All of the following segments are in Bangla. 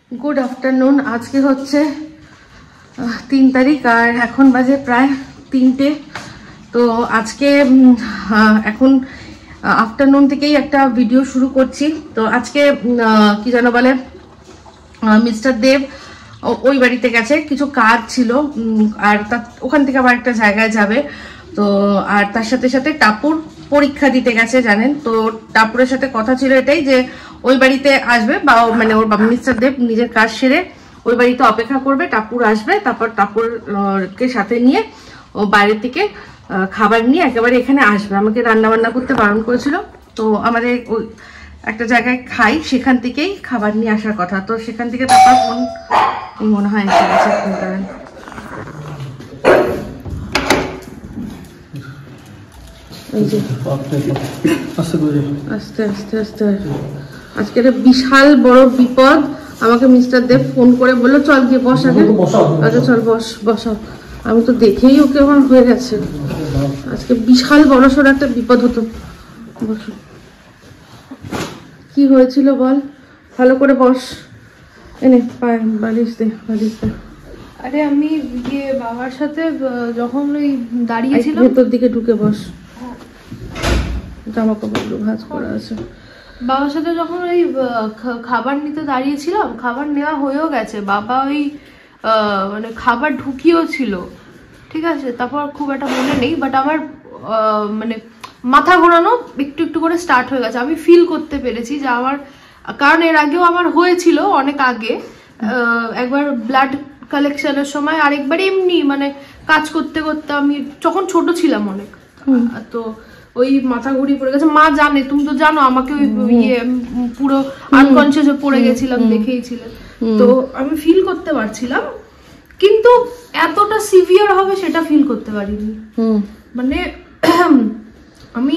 Good afternoon. आज के होच्छे 3 तारीख और এখন বাজে প্রায় 3টে। তো আজকে এখন আফটারনুন থেকেই একটা ভিডিও শুরু করছি। তো আজকে কি জানো বলে মিস্টার দেব ওই বাড়িতে গেছে, কিছু কাজ ছিল আর ওখান থেকে আবার একটা জায়গায় যাবে। তো আর তার সাথে সাথে টাপুর পরীক্ষা দিতে গেছে জানেন। তো টাপুরের সাথে কথা ছিল এটাই যে ওই বাড়িতে আসবে বা মানে ওর বাবা মিস্টার দেব নিজের কাজ সেরে ওই বাড়িতে অপেক্ষা করবে, টাপুর আসবে, তারপর টাপুরকে সাথে নিয়ে ও বাইরে থেকে খাবার নিয়ে একেবারে এখানে আসবে। আমাকে রান্না বান্না করতে বারণ করেছিল। তো আমাদের ওই একটা জায়গায় খাই, সেখান থেকেই খাবার নিয়ে আসার কথা। তো সেখান থেকে তারপর ফোন মনে হয় এসে গেছে। ফোন করেন আস্তে আস্তে আস্তে। আজকে একটা বিশাল বড় বিপদ। আমাকে মিস্টার দেব ফোন করে বললো চল গিয়ে বস আগে। আচ্ছা চল বস বসাও। আমি তো দেখেই ওকে আমার হয়ে গেছে। আজকে বিশাল বড় সড় একটা বিপদ হতো। বসো, কি হয়েছিল বল, ভালো করে বস। এনে পায় বালিশ দে, বালিশ দে। আরে আমি বাবার সাথে যখন ওই দাঁড়িয়েছিলাম, ভেতর দিকে ঢুকে বস। জামা কাপড়গুলো ভাঁজ করা আছে। বাবার সাথে যখন ওই খাবার নিতে দাঁড়িয়েছিলাম, খাবার নেওয়া হয়েও গেছে, বাবা ওই মানে খাবার ঢুকিয়েও ছিল, ঠিক আছে। তারপর খুব একটা মনে নেই, বাট আমার মানে মাথা ঘোরানো একটু একটু করে স্টার্ট হয়ে গেছে। আমি ফিল করতে পেরেছি যে আমার, কারণ এর আগেও আমার হয়েছিল অনেক আগে, একবার ব্লাড কালেকশনের সময়, আরেকবার এমনি মানে কাজ করতে করতে, আমি যখন ছোট ছিলাম অনেক, তো ওই মাথা ঘুরিয়ে পড়ে গেছে। মা জানে, তুমি তো জানো আমাকে ওই পুরো আনকনসিয়াস পড়ে গেছিলাম, দেখেইছিলেন। তো আমি ফিল করতে পারছিলাম, কিন্তু এতটা সিভিয়ার হবে সেটা ফিল করতে পারিনি। মানে আমি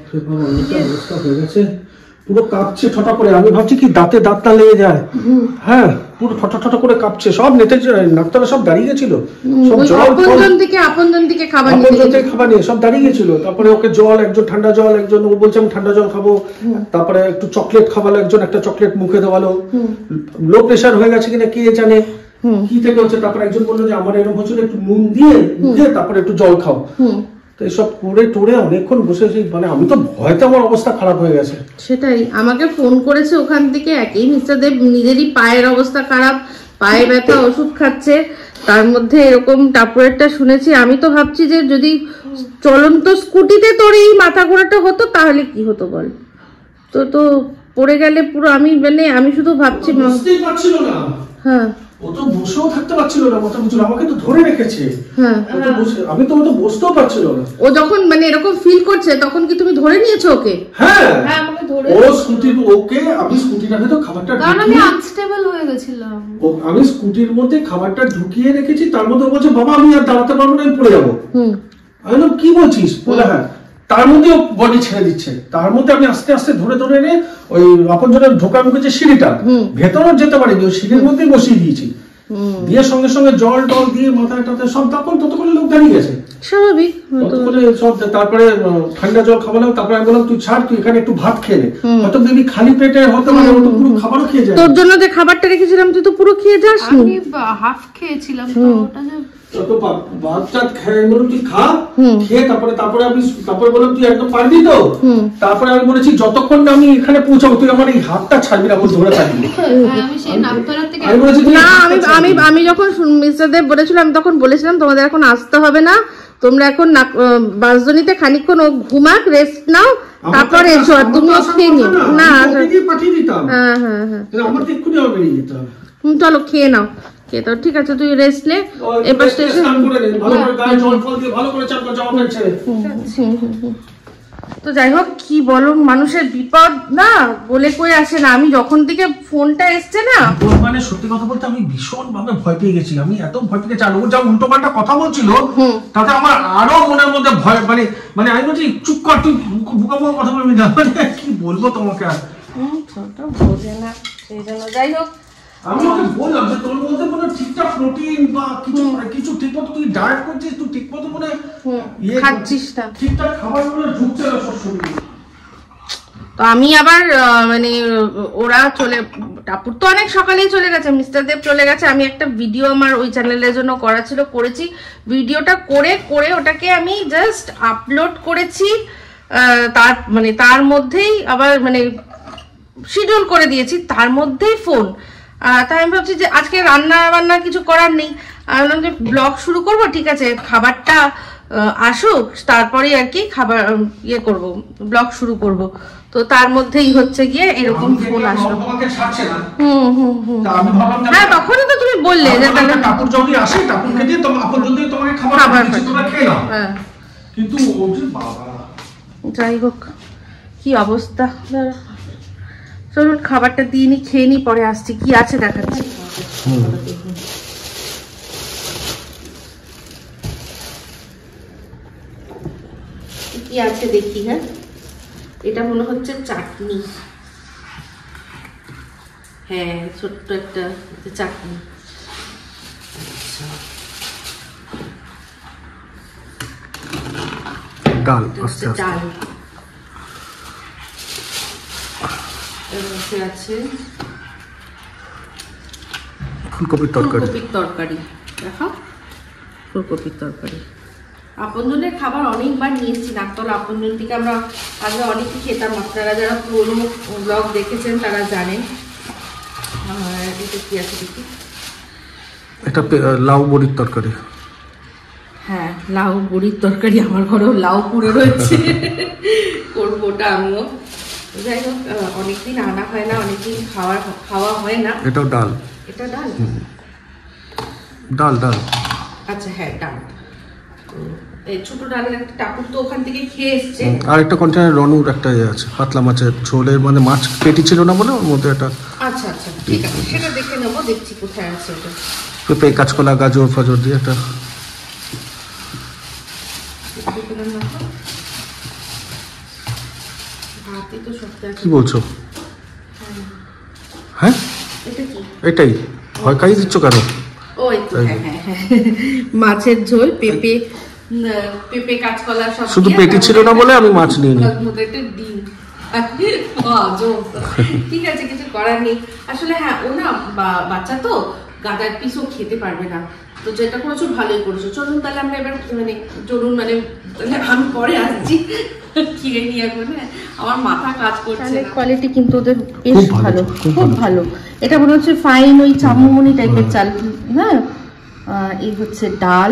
পুরো কাঁপছে ঠটা করে। আমি ভাবছি কি দাঁতে দাঁত না লেগে যায়। হ্যাঁ, পুরো ঠটা ঠটা করে কাঁপছে। সব নেতে ডাক্তাররা সব দাঁড়িয়ে গেছিল, সব জল আপনজন থেকে খাবার নিয়ে সব দাঁড়িয়ে গেছিল। তারপরে ওকে জল, একজন ঠান্ডা জল, একজন ও বলছে আমি ঠান্ডা জল খাবো। তারপরে একটু চকলেট খাওয়ালো, একজন একটা চকলেট মুখে দেওয়ালো। লো প্রেশার হয়ে গেছে কিনা কে জানে, কি থেকে হচ্ছে। তারপরে একজন বললো যে আমার এরকম হচ্ছিল, একটু নুন দিয়ে তারপরে একটু জল খাও। তো এইসব করে টোরে অনেকক্ষণ বসেছি, মানে আমি তো ভয়তে আমার অবস্থা খারাপ হয়ে গেছে। সেটাই, আমাকে ফোন করেছে ওখান থেকে একই মিস্টার দেব, নিজেরই পায়ের অবস্থা খারাপ, পায়ে ব্যথা, ওষুধ খাচ্ছে, তার মধ্যে এরকম টাপুরেরটা শুনেছি। আমি তো ভাবছি যে যদি চলন্ত স্কুটিতে তোর এই মাথা ঘোরাটা হতো তাহলে কি হতো বল। তো তো পড়ে গেলে পুরো আমি মানে আমি শুধু ভাবছি বুঝতেই পারছিল না। হ্যাঁ, ও তো বসেও থাকতে পারছিল না, মাথা বুঝলো, আমাকে তো ধরে রেখেছে। হ্যাঁ, আমি তো বসতেও পারছিল না। ও যখন মানে এরকম ফিল করছে তখন কি তুমি ধরে নিয়েছো ওকে? হ্যাঁ, হ্যাঁ আমাকে ধরে ও স্কুটির ওকে, আমি স্কুটিটার ভেতর খাবারটা, কারণ আমি আনস্টেবল হয়ে গেছিলাম। আমি স্কুটির মধ্যে খাবারটা ঢুকিয়ে রেখেছি, তার মধ্যে বলছে বাবা আমি আর দাঁড়াতে পারবো না, আমি পড়ে যাবো। আমি বললাম কি বলছিস? বলে হ্যাঁ। তার মধ্যে বডি ছেড়ে দিচ্ছে, তার মধ্যে আমি আস্তে আস্তে ধরে ধরে এনে ওই আপনজনের ঢোকার মুখে যে সিঁড়িটা, ভেতরও যেতে পারিনি, ওই সিঁড়ির মধ্যেই বসিয়ে দিয়েছি। দিয়ে সঙ্গে সঙ্গে জল টল দিয়ে মাথায় টাথায় সব, ততক্ষণ লোক দাঁড়িয়ে গেছে স্বাভাবিক। তারপরে ঠান্ডা জল খাওয়ালাম। তারপরে আমি বললাম তুই ছাড়, তুই এখানে একটু ভাত খেয়ে নে। হয়তো বেবি খালি পেটে হতে পারে, ও তো পুরো খাবারও খেয়ে যায়। তোর জন্য যে খাবারটা রেখেছিলাম তুই তো পুরো খেয়ে যাস। আমি হাফ খেয়েছিলাম, তো ওটা যে তারপরে বললাম তুই একদম পারবি তো। তারপরে আমি বলেছি যতক্ষণ না আমি এখানে পৌঁছাবো তুই আমার এই হাতটা ছাড়বি না, ধরে থাকবি। আমি যখন মিস্টার দেব বলেছিল, আমি তখন বলেছিলাম তোমাদের এখন আসতে হবে না, তোমরা এখন বাসজনিতে খানিকক্ষণ ও ঘুমাক, রেস্ট নাও, তারপরে এসো। আর তুমিও খেয়ে নিও না। পাঠিয়ে দিতাম। হ্যাঁ হ্যাঁ হ্যাঁ, আমার তো এক্ষুনি আবার বেরিয়ে যেতে হবে। চলো খেয়ে নাও, খেয়ে তো ঠিক আছে, তুই রেস্ট নে। এবার তো যাই হোক, কি বলো, মানুষের বিপদ না বলে কই আসে না। আমি যখন থেকে ফোনটা এসছে না, মানে সত্যি কথা বলতে আমি ভীষণ ভাবে ভয় পেয়ে গেছি। আমি এত ভয় পেয়ে গেছি, আর ও যা উল্টো পাল্টা কথা বলছিল তাতে আমার আরো মনের মধ্যে ভয়, মানে আমি বলছি চুপ কর, তুই বুকা বুকা কথা বলবি না। মানে কি বলবো তোমাকে, আর ছোট বোঝে না সেই জন্য। যাই হোক, আমি ওকে বললাম যে তোর মধ্যে কোনো ঠিকঠাক প্রোটিন বা কিছু ঠিকমতো তুই ডায়েট করছিস, তুই ঠিকমতো মনে খাচ্ছিস না, ঠিকঠাক খাবারগুলো ঢুকছে না সব শরীরে। তো আমি আবার মানে ওরা টাপুর তো অনেক সকালেই চলে গেছে, মিস্টার দেব চলে গেছে। আমি একটা ভিডিও আমার ওই চ্যানেলের জন্য করা ছিল, করেছি। ভিডিওটা করে ওটাকে আমি জাস্ট আপলোড করেছি, তার মধ্যেই আবার মানে শিডিউল করে দিয়েছি, তার মধ্যেই ফোন। তাই আমি ভাবছি যে আজকে রান্না বান্না কিছু করার নেই, আমি বললাম যে ব্লগ শুরু করব, ঠিক আছে খাবারটা আসুক তারপরে আর কি খাবার ইয়ে করব, ব্লগ শুরু করব। তো তার মধ্যেই হচ্ছে গিয়ে এরকম ফোন আসলো। হ্যাঁ তখনই তো তুমি বললে যে তাহলে কাপড় যদি আসে কাপড়কে দিয়ে তোমাকে খাবার দিচ্ছি, তোমরা খেয়ে নাও। হ্যাঁ কিন্তু বাবা যাই হোক কি অবস্থা, চলুন খাবারটা দিয়ে নি, খেয়ে নি, পরে আসছি কি আছে দেখাচ্ছি। কি আছে দেখি। হ্যাঁ এটা মনে হচ্ছে চাটনি, হ্যাঁ ছোট্ট একটা চাটনি। ডাল ডাল আছে, ফুলকপির তরকারি দেখো, ফুলকপির তরকারি। আপনজনের খাবার অনেকবার নিয়েছি, নাকতলা আপনজন থেকে আমরা আগে অনেকই খেতাম, আপনারা যারা পুরোনো ব্লগ দেখেছেন তারা জানেন। আর এটা কি আছে দেখি, এটা লাউ বড়ির তরকারি। হ্যাঁ লাউ বড়ির তরকারি, আমার ঘরেও লাউ পড়ে রয়েছে, করবো ওটা আমিও। যাই হোক অনেকদিন আনা হয় না, অনেকদিন খাওয়া হয় না। এটাও ডাল, এটা ডাল ডাল আচ্ছা হ্যাঁ ডাল। এই ছোট ডালের একটা টাকুর তো ওখান থেকে খেয়ে এসছে। আর একটা কন্টেনার রনুর একটা আছে পাতলা মাছের ঝোলের, মানে মাছ পেটি ছিল না বলে ওর মধ্যে একটা। আচ্ছা ঠিক আছে, সেটা দেখে নেবো, দেখছি কোথায় আছে ওটা। পেঁপে কাঁচকলা গাজর ফাজর দিয়ে একটা। কি বলছো? হ্যাঁ এটাই ভয় খাইয়ে দিচ্ছ কেন? ওই তো হ্যাঁ মাছের ঝোল, পেঁপে কাঁচকলা সব। শুধু পেটি ছিল না বলে আমি মাছ নিয়ে নিই। ডিম ঠিক আছে, কিছু করার নেই আসলে। হ্যাঁ ও না বাচ্চা তো গাদার পিসও খেতে পারবে না, তো যেটা করেছো ভালোই করেছো। চলুন তাহলে আমরা এবার তাহলে আমি পরে আসছি কিনে নিয়ে এখন। আমার মাথা কাজ করছে। কোয়ালিটি কিন্তু ওদের বেশ ভালো, খুব ভালো। এটা মনে হচ্ছে ফাইন ওই চামুমনি টাইপের চাল। হ্যাঁ এই হচ্ছে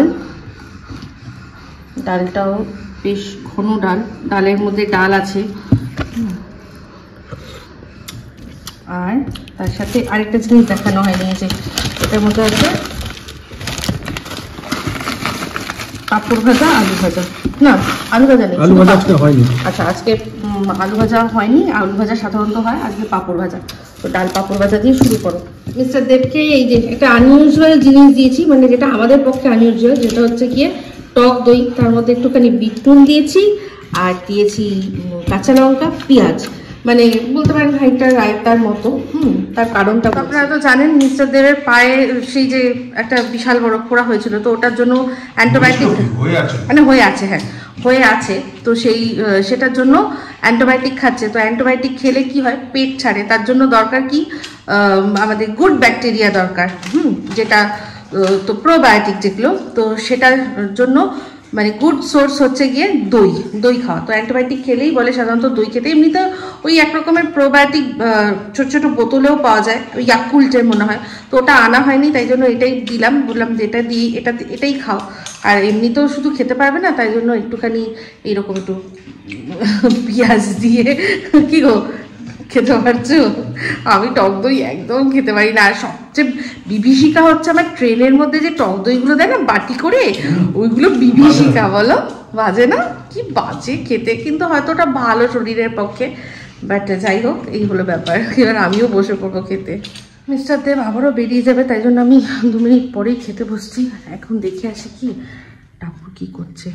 ডালটাও বেশ ঘন ডালের মধ্যে ডাল আছে। আর তার সাথে আরেকটা জিনিস দেখানো হয়নি, যে এটার মধ্যে আছে পাঁপড় ভাজা, আলু ভাজা। না আলু ভাজা নেই, আলু ভাজা আজকে হয়নি। আচ্ছা আজকে আলু ভাজা হয়নি, আলু ভাজা সাধারণত হয়, আজকে পাঁপড় ভাজা। তো ডাল পাঁপড় ভাজা দিয়ে শুরু করো। মিস্টার দেবকে এই যে একটা আনইউজুয়াল জিনিস দিয়েছি, মানে যেটা আমাদের পক্ষে আনইউজুয়াল, যেটা হচ্ছে গিয়ে টক দই, তার মধ্যে একটুখানি বিট নুন দিয়েছি, আর দিয়েছি কাঁচা লঙ্কা, পেঁয়াজ, মানে বলতে পারেন খানিকটা রায়তার মতো। তার কারণটা আপনারা তো জানেন, মিস্টার দেবের পায়ে সেই যে একটা বিশাল বড় ফোড়া হয়েছিল, তো ওটার জন্য অ্যান্টিবায়োটিক মানে হয়ে আছে, তো সেটার জন্য অ্যান্টিবায়োটিক খাচ্ছে। তো অ্যান্টিবায়োটিক খেলে কি হয়, পেট ছাড়ে। তার জন্য দরকার কি, আমাদের গুড ব্যাকটেরিয়া দরকার, যেটা তো প্রোবায়োটিক যেগুলো, তো সেটার জন্য মানে গুড সোর্স হচ্ছে গিয়ে দই খাওয়া। তো অ্যান্টিবায়োটিক খেলেই বলে সাধারণত দই খেতে। এমনিতে ওই এক রকমের প্রোবায়োটিক ছোট ছোট বোতলেও পাওয়া যায়, ওই ইয়াকুল্টের মনে হয়, তো ওটা আনা হয়নি, তাই জন্য এটাই দিলাম। বললাম যে এটা দিই, এটাই খাও। আর এমনিতেও শুধু খেতে পারবে না, তাই জন্য একটুখানি এইরকম একটু পেঁয়াজ দিয়ে কি গো খেতে পারছো? আমি টক দই একদম খেতে পারি না। আর সবচেয়ে বিভীষিকা হচ্ছে আমার ট্রেনের মধ্যে যে টক দইগুলো দেয় না বাটি করে, ওইগুলো বিভীষিকা, বলো বাজে না? কি বাজে খেতে, কিন্তু হয়তো ওটা ভালো শরীরের পক্ষে। বাট যাই হোক, এই হলো ব্যাপার। এবার আমিও বসে পড়বো খেতে। মিস্টার দেব আবারও বেরিয়ে যাবে, তাই জন্য আমি 2 মিনিট পরেই খেতে বসছি। এখন দেখে আসি কি টাপুর কি করছে।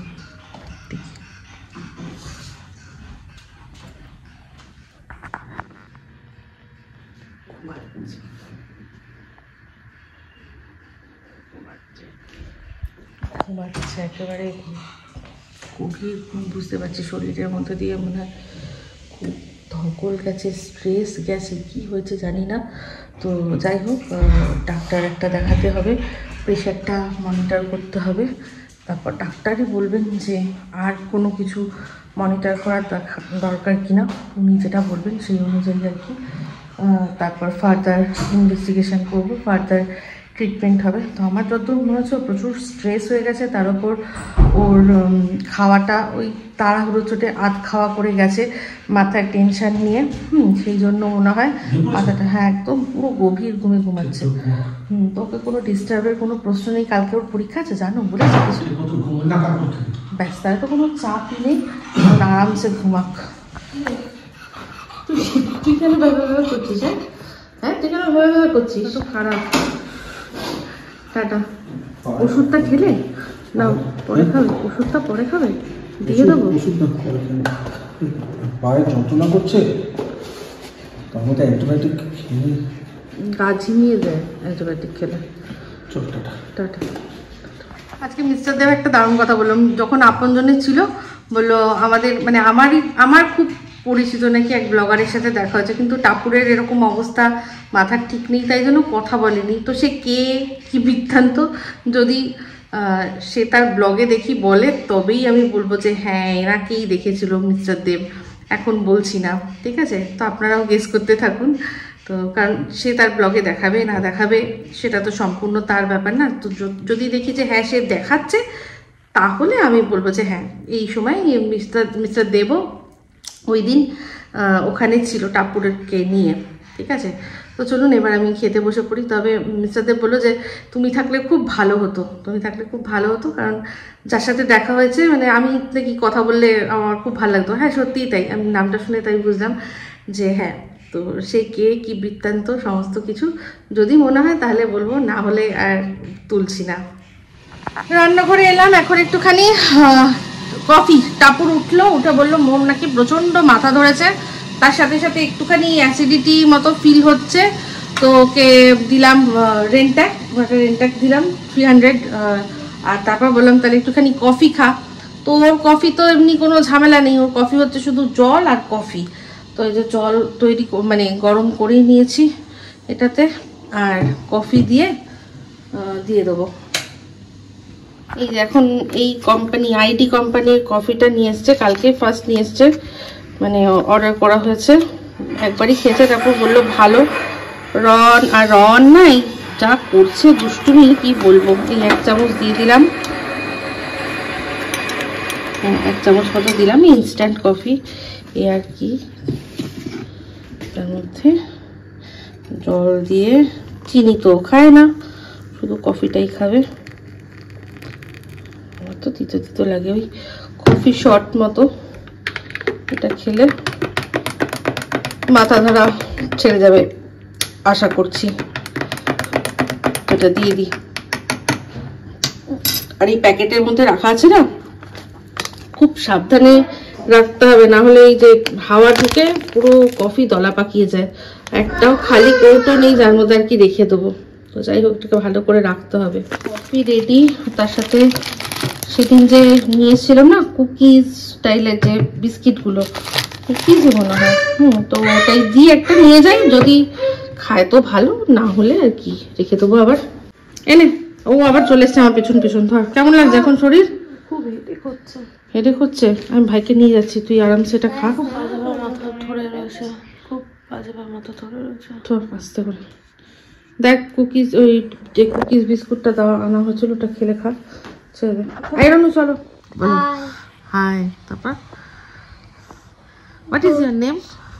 ঘুমাচ্ছে একেবারে গভীর, বুঝতে পারছি শরীরের মধ্যে দিয়ে মনে হয় খুব ধকল গেছে, স্ট্রেস গেছে, কি হয়েছে জানি না। তো যাই হোক, ডাক্তার একটা দেখাতে হবে, প্রেশারটা মনিটর করতে হবে, তারপর ডাক্তারই বলবেন যে আর কোনো কিছু মনিটর করার দরকার কিনা, উনি যেটা বলবেন সেই অনুযায়ী আর কি। তারপর ফার্দার ইনভেস্টিগেশন করবো, ফার্দার ট্রিটমেন্ট হবে। তো আমার যতদূর মনে হচ্ছে প্রচুর স্ট্রেস হয়ে গেছে, তার উপর ওর খাওয়াটা ওই তাড়াহুড়ো চোটে আধ খাওয়া করে গেছে মাথায় টেনশন নিয়ে, সেই জন্য মনে হয় মাথাটা, হ্যাঁ একদম পুরো গভীর ঘুমে ঘুমাচ্ছে। তো ওকে কোনো ডিস্টার্বের কোনো প্রশ্ন নেই, কালকে ওর পরীক্ষা আছে জানো, বলেছে কিছু? ব্যাস, তাহলে তো কোনো চাপই নেই, আরামসে ঘুমাক। তুই কেন ব্যবহার করছিস? হ্যাঁ তুই কেন ব্যবহার করছিস? তো খারাপ। টাটা। ওষুধটা খেলে না পরে খাবে? ওষুধটা পরে খাবে, দিয়ে দেবো। পায়ে যন্ত্রণা করছে, তার মধ্যে অ্যান্টিবায়োটিক খেয়ে গা ঝিমিয়ে যায় অ্যান্টিবায়োটিক খেলে। চল টাটা। টাটা। আজকে মিস্টার দেব একটা দারুণ কথা বললাম, যখন আপনজনে ছিল বললো আমাদের মানে আমার খুব পরিচিত নাকি এক ব্লগারের সাথে দেখা হয়েছে, কিন্তু টাপুরের এরকম অবস্থা, মাথার ঠিক নেই, তাই জন্য কথা বলেনি। তো সে কে কি বৃত্তান্ত যদি সে তার ব্লগে দেখি বলে, তবেই আমি বলবো যে হ্যাঁ এনাকেই দেখেছিল মিস্টার দেব। এখন বলছি না, ঠিক আছে? তো আপনারাও গেস করতে থাকুন। তো কারণ সে তার ব্লগে দেখাবে না দেখাবে সেটা তো সম্পূর্ণ তার ব্যাপার না। তো যদি দেখি যে হ্যাঁ সে দেখাচ্ছে, তাহলে আমি বলবো যে হ্যাঁ এই সময় মিস্টার দেবও ওই দিন ওখানে ছিল টাপুরকে নিয়ে, ঠিক আছে? তো চলুন এবার আমি খেতে বসে পড়ি। তবে মিস্টার দেব বললো যে তুমি থাকলে খুব ভালো হতো, কারণ যার সাথে দেখা হয়েছে মানে আমি কি কথা বললে আমার খুব ভালো লাগতো। হ্যাঁ সত্যিই তাই, আমি নামটা শুনে তাই বুঝলাম যে হ্যাঁ, তো সে কে কি বৃত্তান্ত সমস্ত কিছু যদি মনে হয় তাহলে বলবো, না হলে আর তুলছি না। রান্নাঘরে এলাম, এখন একটুখানি কফি। টাপুর উঠলো, উঠে বললো মোর নাকি প্রচণ্ড মাথা ধরেছে, তার সাথে সাথে একটুখানি অ্যাসিডিটি মতো ফিল হচ্ছে। তো ওকে দিলাম রেন্ট্যাক দিলাম 300, আর তারপর বললাম তাহলে একটুখানি কফি খা। তো ওর কফি তো এমনি কোনো ঝামেলা নেই, ওর কফি হচ্ছে শুধু জল আর কফি। তো এই যে জল তৈরি মানে গরম করেই নিয়েছি এটাতে, আর কফি দিয়ে দেবো। এই যে এখন এই কোম্পানি আইডি কোম্পানির কফিটা নিয়ে এসছে, কালকে ফার্স্ট নিয়ে এসছে, মানে অর্ডার করা হয়েছে। একবারই খেয়েছে, তারপর বললো ভালো। রন নাই যা করছে দুষ্টুমি কি বলবো। এই 1 চামচ দিয়ে দিলাম, 1 চামচ মতো দিলাম ইনস্ট্যান্ট কফি। এ আর কি, তার মধ্যে জল দিয়ে, চিনি তো খায় না, শুধু কফিটাই খাবে। আমার তো তিতো লাগে, ওই কফি শট মতো। এটা খেলে মাথা ধরা ছেড়ে যাবে আশা করছি। এটা দিয়ে দিই। আর এই প্যাকেটের মধ্যে রাখা আছে না, খুব সাবধানে রাখতে হবে, না হলে এই যে হাওয়া ঢুকে পুরো কফি দলা পাকিয়ে যায়। একটাও খালি কৌটো নেই যার মধ্যে আর কি রেখে দেবো। তো যাই হোক, এটাকে ভালো করে রাখতে হবে। কফি রেডি, তার সাথে সেদিন যে নিয়েছিলাম না কুকিজ স্টাইলের যে বিস্কিটগুলো, কুকিজই মনে হয়, তো ওটাই দিয়ে একটা নিয়ে যাই, যদি খায় তো ভালো, না হলে আর কি রেখে দেবো আবার। এনে ও আবার চলে এসছে আমার পেছন ধর। কেমন লাগছে এখন শরীর? খুব হেডেক হচ্ছে। আমি ভাইকে নিয়ে যাচ্ছি, তুই আরামসে এটা খা। খুব বাজে মাথা ধরে রয়েছে, তোর আস্তে করে দেখ। কুকিজ, ওই যে কুকিজ বিস্কুটটা দেওয়া আনা হয়েছিল ওটা খেলে খা। চলো চলো। হাই, তারপর হোয়াট ইজ ইউর নেম?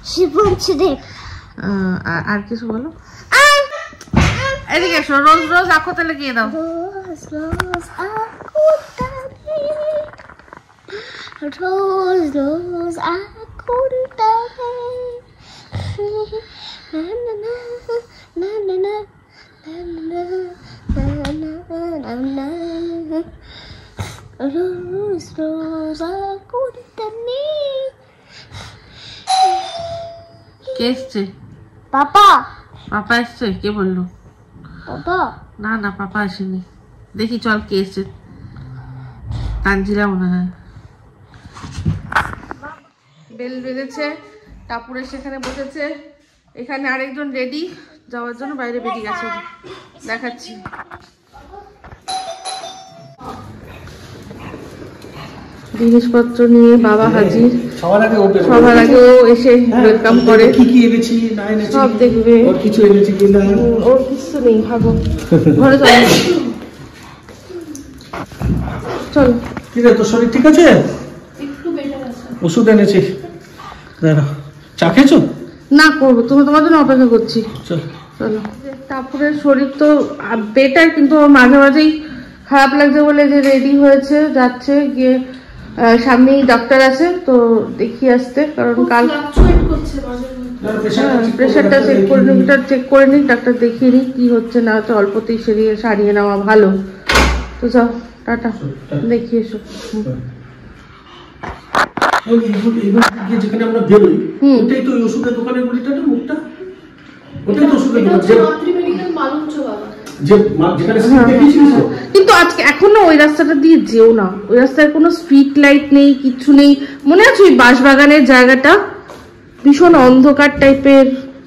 আর কিছু বলো। এদিকে এসো, রোজ আঁখোতে লাগিয়ে দাও। রোজ আঁখোতে কে এসছে? পাপা এসছে? কে বললো? না পাপা আসেনি। দেখি চল কে এসছে। তানজিরা মনে হয়। বেল বেজেছে, টাপুরে সেখানে বসেছে, এখানে আরেকজন রেডি যাওয়ার জন্য বাইরে বেরিয়ে গেছে, দেখাচ্ছি। জিনিসপত্র নিয়ে বাবা হাজির, সবার আগে ও এসে ওয়েলকাম করে, কি কি এনেছি না এনেছি সব দেখবে, ওর কিছু এনেছি কিনা, ওর কিছু নেই, ভাবো ঘরে চলো। চলো। কি রে, তোর শরীর ঠিক আছে? ওষুধ এনেছি, চা খেয়েছো? না, করবো, তোমার জন্য অপেক্ষা করছি। চলো। টাপুরের শরীর তো বেটার, কিন্তু মাঝে মাঝেই খারাপ লাগছে বলে যে রেডি হয়েছে, যাচ্ছে, গিয়ে সামনেই ডাক্তার আছে তো দেখিয়ে আসতে, কারণ কাল প্রেশারটা চেক করে নিই, চেক করে নিই, ডাক্তার দেখিয়ে নিই কি হচ্ছে না হচ্ছে, অল্পতেই সারিয়ে নেওয়া ভালো। তো যাও, টাটা, দেখিয়ে এসো। যেখানে আমরা বেরোই ওটাই তো ওষুধের দোকানের গলিটা, মুখটা ওটাই তো ওষুধের দোকান। কিন্তু আজকে এখনো ওই রাস্তাটা দিয়ে যেও না, ওই রাস্তায় কোনো স্ট্রিট লাইট নেই, কিছু নেই। মনে আছে ওই বাঁশবাগানের জায়গাটা ভীষণ অন্ধকার টাইপের,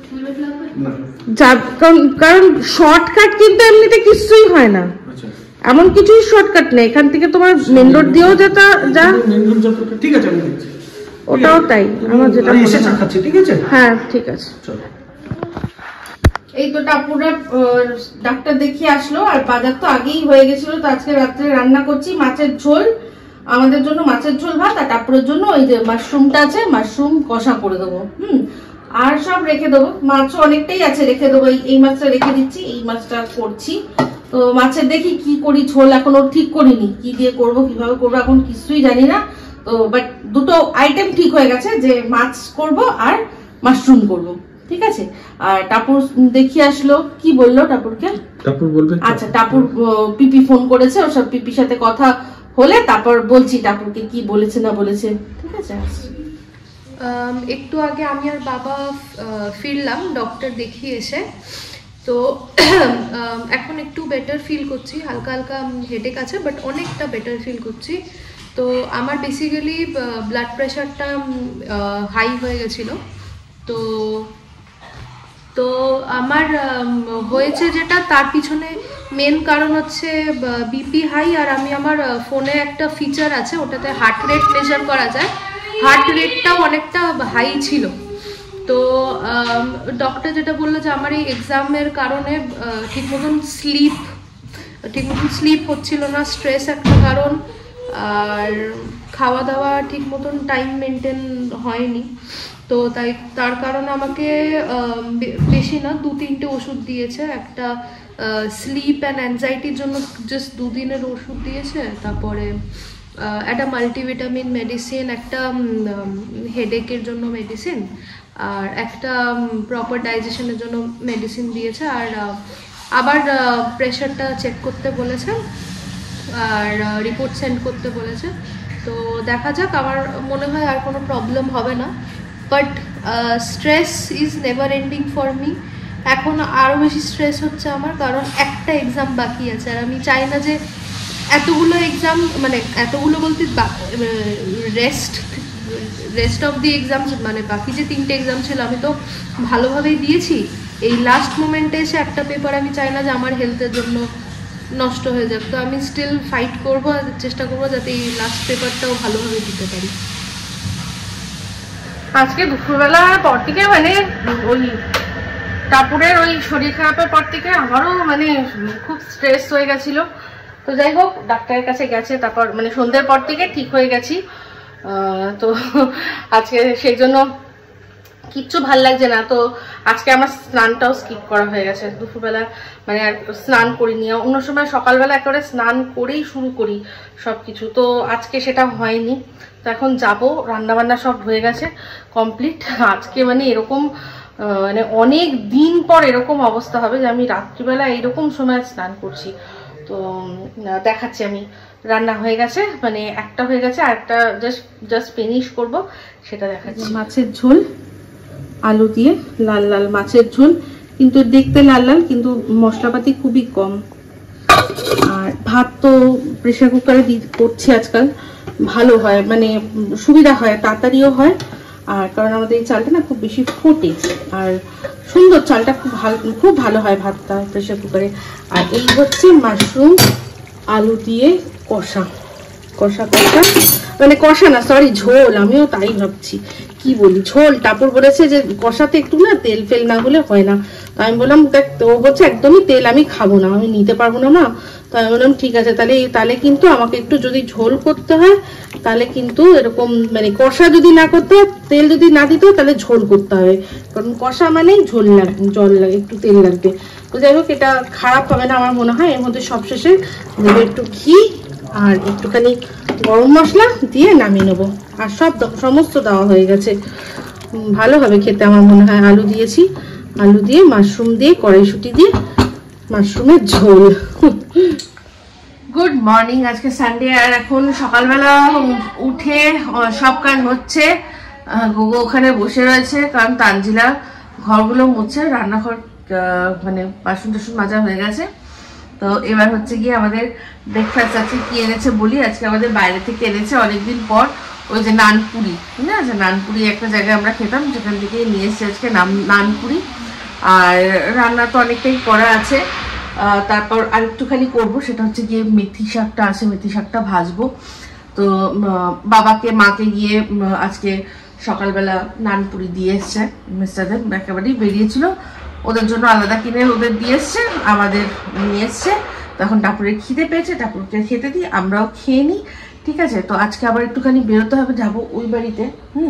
কারণ শর্টকাট কিন্তু এমনিতে কিছুই হয় না, এমন কিছুই শর্টকাট নেই। এখান থেকে তোমার মেন রোড দিয়েও যেটা যা, ঠিক আছে, ওটাও তাই। আমার যেটা ঠিক আছে, হ্যাঁ ঠিক আছে। এই তো টাপুরা ডাক্তার দেখিয়ে আসলো, আর বাজার তো আগেই হয়ে গেছিল। তো আজকে রাত্রে রান্না করছি মাছের ঝোল, আমাদের জন্য মাছের ঝোল ভাত, আর টাপুরের জন্য ওই যে মাশরুমটা আছে, মাশরুম কষা করে দেবো। আর সব রেখে দেবো, মাছও অনেকটাই আছে, রেখে দেবো। এই মাছটা রেখে দিচ্ছি, এই মাছটা করছি। তো মাছের দেখি কি করি, ঝোল এখনো ঠিক করিনি, কি দিয়ে করব, কিভাবে করবো এখন কিছুই জানি না। তো বাট দুটো আইটেম ঠিক হয়ে গেছে, যে মাছ করব আর মাশরুম করব, ঠিক আছে। আর টাপুর দেখিয়ে আসলো, কি বললো টাপুরকে? টাপুর বলবে, আচ্ছা টাপুর পিপি ফোন করেছে, ওর সব পিপির সাথে কথা হলে তারপর বলছি টাপুরকে কি বলেছে না বলেছে, ঠিক আছে। একটু আগে আমি আর বাবা ফিরলাম ডক্টর দেখিয়ে এসে, তো এখন একটু বেটার ফিল করছি, হালকা হালকা হেডেক আছে বাট অনেকটা বেটার ফিল করছি। তো আমার বেসিক্যালি ব্লাড প্রেশারটা হাই হয়ে গেছিলো, তো আমার হয়েছে যেটা, তার পিছনে মেন কারণ হচ্ছে বিপি হাই। আর আমি আমার ফোনে একটা ফিচার আছে, ওটাতে হার্ট রেট মেজার করা যায়, হার্ট রেটটাও অনেকটা হাই ছিল। তো ডক্টর যেটা বললো যে আমার এই এক্সামের কারণে ঠিক মতন স্লিপ হচ্ছিল না, স্ট্রেস একটা কারণ, আর খাওয়া দাওয়া ঠিক মতন টাইম মেনটেন হয়নি। তো তার কারণে আমাকে বেশি না 2-3টে ওষুধ দিয়েছে, একটা স্লিপ অ্যান্ড অ্যাংজাইটির জন্য জাস্ট 2 দিনের ওষুধ দিয়েছে, তারপরে একটা মাল্টিভিটামিন মেডিসিন, একটা হেডেকের জন্য মেডিসিন, আর একটা প্রপার ডাইজেশনের জন্য মেডিসিন দিয়েছে, আর আবার প্রেশারটা চেক করতে বলেছে, আর রিপোর্ট সেন্ড করতে বলেছে। তো দেখা যাক, আমার মনে হয় আর কোনো প্রবলেম হবে না, but stress is never ending for me. এখন আরও বেশি স্ট্রেস হচ্ছে আমার, কারণ একটা এক্সাম বাকি আছে, আর আমি চাই না যে এতগুলো এক্সাম, মানে এতগুলো বলতে রেস্ট অফ দি এক্সাম, মানে বাকি যে 3টে এক্সাম ছিল আমি তো ভালোভাবেই দিয়েছি, এই লাস্ট মোমেন্টে এসে একটা পেপার আমি চাই না যে আমার হেলথের জন্য নষ্ট হয়ে যাক। তো আমি স্টিল ফাইট করবো, চেষ্টা করবো যাতে এই লাস্ট পেপারটাও ভালোভাবে দিতে পারি। আজকে দুপুরবেলার পর থেকে মানে ওই টাপুরের ওই শরীর খারাপের পর থেকে আমারও মানে খুব স্ট্রেস হয়ে গেছিল। তো যাই হোক, ডাক্তারের কাছে গেছে, তারপর মানে সন্ধ্যের পর থেকে ঠিক হয়ে গেছি। তো আজকে সেই জন্য কিচ্ছু ভাল লাগছে না। তো আজকে আমার স্নানটাও স্কিপ করা হয়ে গেছে দুপুরবেলা, মানে আর স্নান করিনি। অন্য সময় সকালবেলা একেবারে স্নান করেই শুরু করি সব কিছু, তো আজকে সেটা হয়নি। তো এখন যাবো, রান্নাবান্না সব হয়ে গেছে কমপ্লিট। আজকে মানে এরকম মানে অনেক দিন পর এরকম অবস্থা হবে যে আমি রাত্রিবেলা এইরকম সময় স্নান করছি। তো দেখাচ্ছি, আমি রান্না হয়ে গেছে, মানে একটা হয়ে গেছে, আর একটা জাস্ট ফিনিশ করব, সেটা দেখাচ্ছি। মাছের ঝোল, আলু দিয়ে লাল লাল মাছের ঝোল, কিন্তু দেখতে লাল লাল, কিন্তু মশলাপাতি খুবই কম। আর ভাত তো প্রেসার কুকারে করছি আজকাল, ভালো হয়, মানে সুবিধা হয়, তাড়াতাড়িও হয়, আর কারণ আমাদের এই চালটা না খুব বেশি ফোটে, আর সুন্দর চালটা খুব ভালো হয় ভাতটা প্রেশার কুকারে। আর এই হচ্ছে মাশরুম আলু দিয়ে কষা মানে কষা না, সরি ঝোল, আমিও তাই ভাবছি কি বলি ঝোল। টাপুর বলেছে যে কষাতে একটু না তেল ফেল না হলে হয় না, তো আমি বললাম দেখ, ও বলছে একদমই তেল আমি খাবো না, আমি নিতে পারবো না মা। তো আমি বললাম ঠিক আছে, তাহলে কিন্তু আমাকে একটু যদি ঝোল করতে হয় তাহলে কিন্তু এরকম মানে কষা যদি না করতে হয়, তেল যদি না দিতে হয় তাহলে ঝোল করতে হবে, কারণ কষা মানেই ঝোল লাগবে, জল লাগে, একটু তেল লাগবে। তো যাই হোক এটা খারাপ হবে না আমার মনে হয়। এর মধ্যে সবশেষে দেবো একটু ঘি আর একটুখানি গরম মশলা দিয়ে নামিয়ে নেবো। আর সমস্ত দেওয়া হয়ে গেছে, ভালো হবে খেতে আমার মনে হয়। আলু দিয়েছি, আলু দিয়ে মাশরুম দিয়ে কড়াইশুঁটি দিয়ে মাশরুমের ঝোল। গুড মর্নিং, আজকে সানডে। আর এখন সকালবেলা উঠে সব কাজ হচ্ছে। গোগো ওখানে বসে রয়েছে, কারণ তানজিলা ঘরগুলো মুছছে, রান্নাঘর মানে বাসন টাসন মাজা হয়ে গেছে। তো এবার হচ্ছে গিয়ে আমাদের ব্রেকফাস্ট আছে, কি এনেছে বলি। আজকে আমাদের বাইরে থেকে এনেছে অনেকদিন পর ওই যে নানপুরি, ঠিক আছে, নানপুরি একটা জায়গায় আমরা খেতাম, সেখান থেকে নিয়ে এসেছি আজকে নানপুরি। আর রান্না তো অনেকটাই করা আছে, তারপর আর একটুখানি করবো, সেটা হচ্ছে গিয়ে মেথি শাকটা আছে, মেথি শাকটা ভাজবো। তো মাকে গিয়ে আজকে সকালবেলা নানপুরি দিয়ে এসছে মিস্টারদের, একেবারেই বেরিয়েছিল, ওদের জন্য আলাদা কিনে ওদের দিয়ে এসছে, আমাদের নিয়ে এসছে। তখন টাপুরের খিদে পেয়েছে, টাপুরকে খেতে দিই, আমরাও খেয়ে নিই, ঠিক আছে। তো আজকে আবার একটুখানি বেরোতে হবে, যাবো ওই বাড়িতে,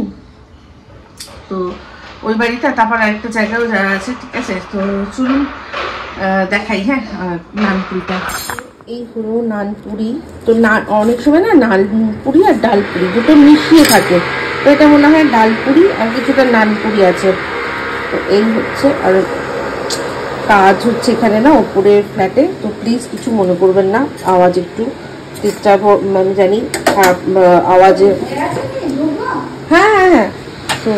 তো ওই বাড়িতে তারপর আরেকটা জায়গায়ও যাওয়া আছে, ঠিক আছে। তো চলুন দেখাই, হ্যাঁ, নানপুরিটা। এই হলো নানপুরি। তো অনেক সময় না নানপুরি আর ডালপুরি দুটো মিশিয়ে থাকে, তো এটা মনে হয় ডালপুরি আর কিছুটা নানপুরি আছে। তো এই হচ্ছে, আর কাজ হচ্ছে এখানে না ওপরের ফ্ল্যাটে, তো প্লিজ কিছু মনে করবেন না, আওয়াজ একটু ডিস্টার্ব, আমি জানি আওয়াজে, হ্যাঁ। তো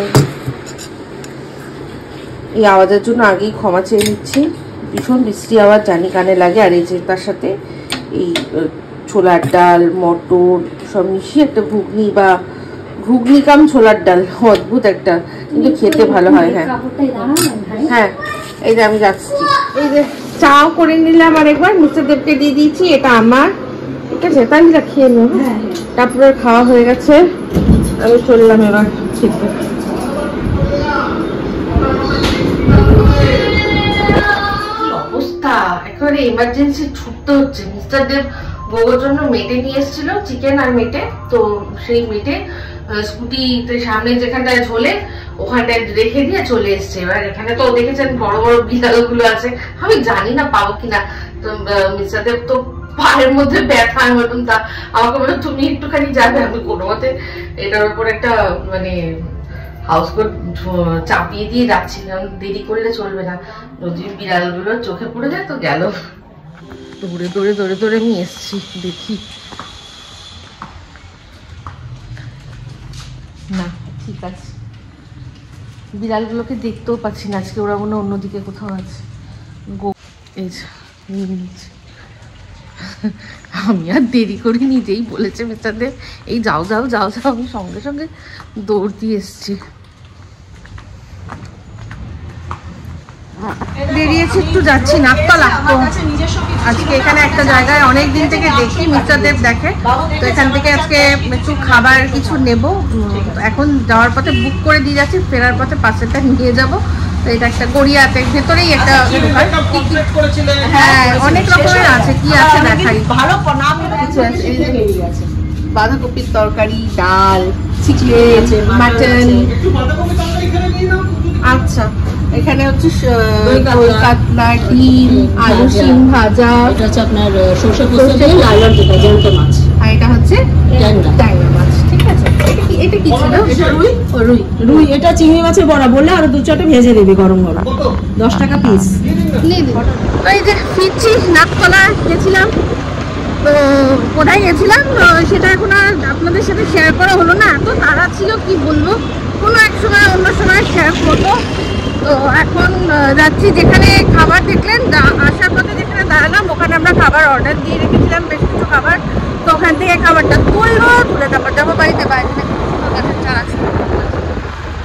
এই আওয়াজের জন্য আগেই ক্ষমা চেয়ে নিচ্ছি। ভীষণ বৃষ্টি আওয়াজ জানি কানে লাগে। আর এই যে তার সাথে এই ছোলার ডাল, মটর সব মিশিয়ে একটা ঘুগনি কাম ছোলার ডাল, অদ্ভুত একটা, কিন্তু খেতে ভালো হয়। হ্যাঁ এই যে আমি যাচ্ছি, এই যে চাও করে নিলাম, আর একবার মিস্টার দেবকে দিয়ে দিয়েছি, এটা আমার, ঠিক আছে। তাই খেয়ে নেব, তারপরে খাওয়া হয়ে গেছে, আমি চললাম এবার খেতে। একেবারে ইমার্জেন্সি ছুটতে হচ্ছে। মিস্টার দেব গোগোর জন্য মেটে নিয়ে এসেছিল, চিকেন আর মেটে, তো সেই মেটে স্কুটিতে সামনে যেখানটায় ঝোলে ওখানটায় রেখে দিয়ে চলে এসছে। এবার এখানে তো দেখেছেন বড় বড় বিড়ালগুলো আছে, আমি জানি না পাবো কিনা। তো মিস্টার দেব তো পায়ের মধ্যে ব্যথা, আমি বললাম তা আমাকে বললো তুমি একটুখানি যাবে, আমি কোনো মতে এটার উপর একটা মানে হাউসকোট চাপিয়ে দিয়ে যাচ্ছি, কারণ দেরি করলে চলবে না, যদি বিড়ালগুলো চোখে পড়ে যায় তো গেল। দৌড়ে আমি এসছি, দেখি না, ঠিক আছে। বিড়ালগুলোকে দেখতেও পাচ্ছি না আজকে, ওরা মনে অন্যদিকে কোথাও আছে। আমি আর দেরি করিনি, যেই বলেছে মিস্টার দেব এই যাও, আমি সঙ্গে সঙ্গে দৌড় দিয়ে এসছি। বেরিয়েছি একটু, যাচ্ছি নাকতলা। তো আজকে এখানে একটা জায়গায় অনেকদিন থেকে দেখি মিস্টার দেব দেখে, তো এখান থেকে আজকে একটু খাবার কিছু নেব। এখন যাওয়ার পথে বুক করে দিয়ে যাচ্ছি, ফেরার পথে পাশেরটা নিয়ে যাব। তো এটা একটা গড়িয়াতে ভেতরেই একটা, হ্যাঁ অনেক রকমের আছে, কি আছে দেখাই। বাঁধাকপির তরকারি, ডাল, চিকেন, মাটন, আচ্ছা এখানে হচ্ছে কাতলা, ডিম, আলু শিম ভাজা, এটা হচ্ছে আপনার সরষে পোস্ত দিয়ে লাল যেটা জ্যান্ত মাছ, আর এটা হচ্ছে ট্যাংরা মাছ, ঠিক আছে। এটা কি ছিল? এটা রুই, এটা চিংড়ি মাছের বড়া বললে আরো 2-4টা ভেজে দেবে গরম 10 টাকা পিস। এই যে ফিরছি, নাকতলা গেছিলাম, কোথায় গেছিলাম সেটা এখন আর আপনাদের সাথে শেয়ার করা হলো না, এত তাড়া ছিল কি বলবো, কোনো এক সময় অন্য সময় শেয়ার করবো। তো এখন যাচ্ছি, যেখানে খাবার দেখলেন আসার পথে যেখানে দাঁড়ালাম, ওখানে আমরা খাবার অর্ডার দিয়ে রেখেছিলাম, বেশ কিছু খাবার। তো ওখান থেকে খাবারটা তুলে তারপর যাবো বাড়িতে। বাইরে গাছের চারা আছে,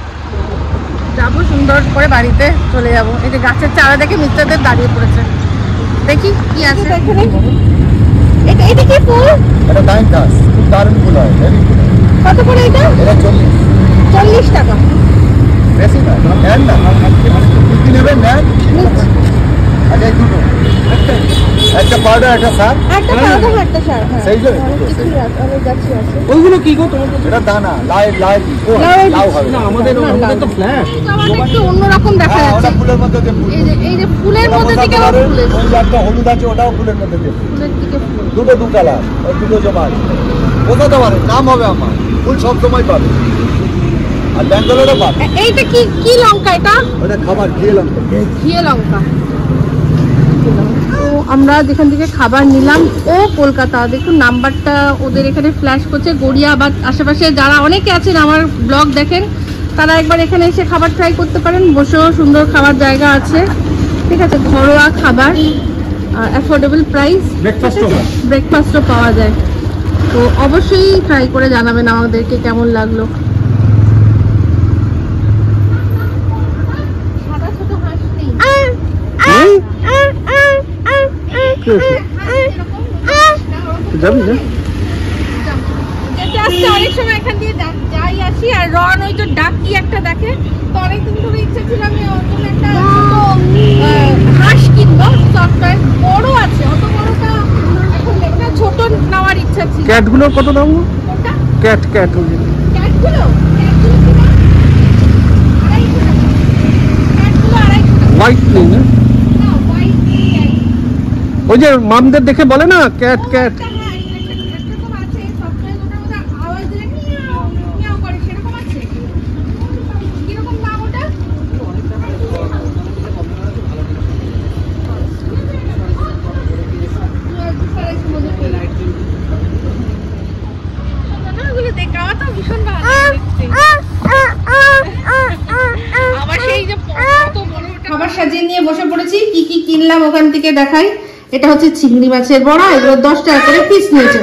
সুন্দর করে বাড়িতে চলে যাব। এই যে গাছের চারা দেখে মিস্টারদের দাঁড়িয়ে পড়েছে, দেখি কি আছে। এটা কি ফুল? এটা টাইম গাছ, খুব দারুণ ফুল হয়, হেভি ফুল। কত করে এটা? এটা 40 টাকা। বেশি না, নেন না, কি নেবেন নেন। আচ্ছা দুটো, একটা পাউডার একটা সার, একটা পাউডার একটা সার। হ্যাঁ সেই যে অনেক গাছই আছে। ওইগুলো কি গো তোমার? এটা দানা, লাউ হবে না, আমাদের তো ফ্ল্যাট। এটা একটু অন্যরকম দেখা হ্যাঁ, যাচ্ছে। ওটা ফুলের মধ্যে দিয়ে ফুল। এই যে ফুলের মধ্যে থেকে আবার ফুল এসেছে। ওই যে একটা হলুদ আছে, ওটাও ফুলের মধ্যে দিয়ে ফুল। ফুলের দিকে ফুল। দুটো দু কালার, ওই দুটো জমা আছে। বোঝাতে পারে নাম হবে আমার, ফুল সব সময় পাবে। আর ব্যাঙ্গালোরও পাবে। এইটা কি লঙ্কা এটা? ওটা খাবার খেয়ে লঙ্কা। ঘিয়ে লঙ্কা। তো আমরা যেখান থেকে খাবার নিলাম ও কলকাতা, দেখুন নাম্বারটা ওদের এখানে ফ্ল্যাশ করছে। গড়িয়া বা আশেপাশে যারা অনেকে আছেন আমার ব্লগ দেখেন, তারা একবার এখানে এসে খাবার ট্রাই করতে পারেন। বসেও সুন্দর খাবার জায়গা আছে, ঠিক আছে, ঘরোয়া খাবার, অ্যাফোর্ডেবল প্রাইস, ব্রেকফাস্টও পাওয়া যায়। তো অবশ্যই ট্রাই করে জানাবেন আমাদেরকে কেমন লাগলো। যাবি না? অনেক সময় এখান দিয়ে যাই আসি, আর রন ওই তো ডাক কি একটা দেখে, তো অনেকদিন ধরে ইচ্ছা ছিল আমি ওরকম একটা হাঁস কিনবো। সফটওয়্যার বড় আছে, অত বড়টা এখন একটা ছোট নেওয়ার ইচ্ছা ছিল। ক্যাটগুলোর কত দাম? কোনটা? ক্যাট ক্যাটগুলো কি দাম? 250 টাকা। ক্যাটগুলো 250 টাকা। হোয়াইট নেই না? না, হোয়াইট নেই। ওই যে মামদের দেখে বলে না ক্যাট ক্যাট। খাবার সাজিয়ে নিয়ে বসে পড়েছি। কি কি কিনলাম ওখান থেকে দেখাই। এটা হচ্ছে চিংড়ি মাছের বড়া, এগুলো 10 টাকা করে পিস নিয়েছে।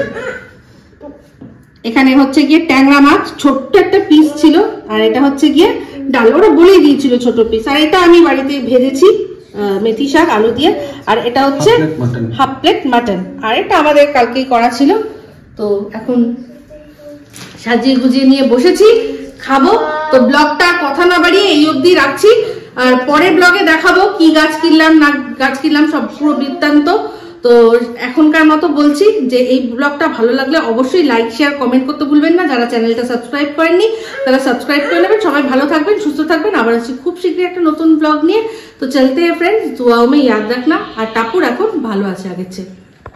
এখানে হচ্ছে গিয়ে ট্যাংরা মাছ, ছোট্ট একটা পিস ছিল। আর এটা হচ্ছে গিয়ে ডাল, ওরা বলেই দিয়েছিল ছোট পিস। আর এটা আমি বাড়িতে ভেজেছি মেথি শাক আলু দিয়ে। আর এটা হচ্ছে হাফ প্লেট মাটন। আর এটা আমাদের কালকেই করা ছিল। তো এখন সাজিয়ে গুজিয়ে নিয়ে বসেছি, খাবো। তো ব্লগটা কথা না বাড়িয়ে এই অবধি রাখছি। আর পরের ব্লগে দেখাবো কি গাছ কিনলাম না গাছ কিনলাম, সব পুরো বৃত্তান্ত। তো এখনকার মতো বলছি যে এই ব্লগটা ভালো লাগলে অবশ্যই লাইক শেয়ার কমেন্ট করতে ভুলবেন না। যারা চ্যানেলটা সাবস্ক্রাইব করেননি তারা সাবস্ক্রাইব করে নেবেন। সবাই ভালো থাকবেন, সুস্থ থাকবেন। আবার আসছি খুব শীঘ্রই একটা নতুন ব্লগ নিয়ে। তো চলতে হ্যাঁ ফ্রেন্ডস, দুয়াও মে ইয়াদ রাখনা। আর টাপুর এখন ভালো আছে আগের চেয়ে।